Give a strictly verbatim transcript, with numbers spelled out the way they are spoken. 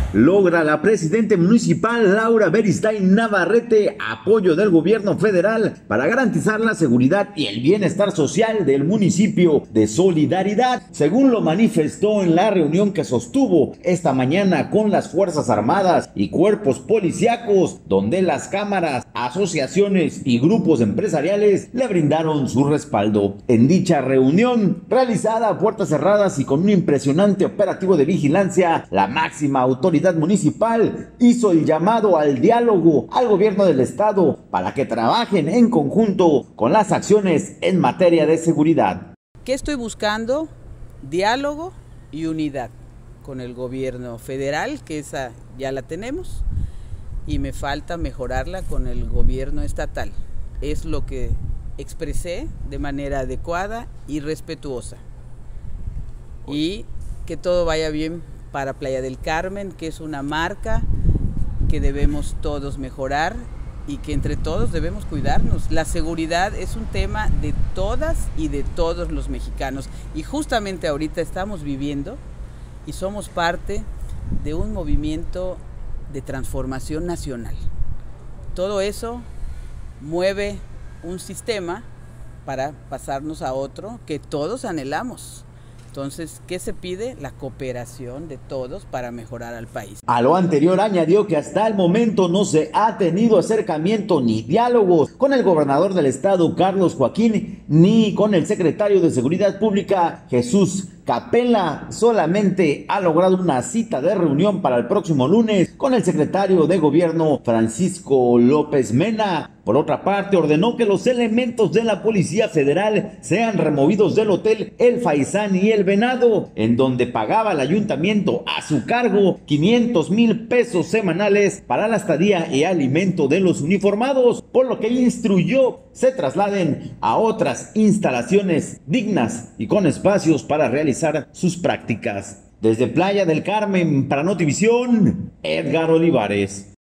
Logra la presidenta municipal Laura Beristain Navarrete apoyo del gobierno federal para garantizar la seguridad y el bienestar social del municipio de Solidaridad, según lo manifestó en la reunión que sostuvo esta mañana con las Fuerzas Armadas y cuerpos policíacos, donde las cámaras, asociaciones y grupos empresariales le brindaron su respaldo. En dicha reunión, realizada a puertas cerradas y con un impresionante operativo de vigilancia, la máxima autoridad municipal hizo el llamado al diálogo al gobierno del estado para que trabajen en conjunto con las acciones en materia de seguridad. ¿Qué estoy buscando? Diálogo y unidad con el gobierno federal, que esa ya la tenemos, y me falta mejorarla con el gobierno estatal. Es lo que expresé de manera adecuada y respetuosa. Y que todo vaya bien para Playa del Carmen, que es una marca que debemos todos mejorar y que entre todos debemos cuidarnos. La seguridad es un tema de todas y de todos los mexicanos. Y justamente ahorita estamos viviendo y somos parte de un movimiento de transformación nacional. Todo eso mueve un sistema para pasarnos a otro que todos anhelamos. Entonces, ¿qué se pide? La cooperación de todos para mejorar al país. A lo anterior añadió que hasta el momento no se ha tenido acercamiento ni diálogos con el gobernador del estado, Carlos Joaquín, ni con el secretario de Seguridad Pública, Jesús Capella. Solamente ha logrado una cita de reunión para el próximo lunes con el secretario de Gobierno, Francisco López Mena. Por otra parte, ordenó que los elementos de la Policía Federal sean removidos del hotel El Faisán y El Venado, en donde pagaba el ayuntamiento a su cargo quinientos mil pesos semanales para la estadía y alimento de los uniformados, por lo que instruyó se trasladen a otras instalaciones dignas y con espacios para realizar sus prácticas. Desde Playa del Carmen, para Notivisión, Edgar Olivares.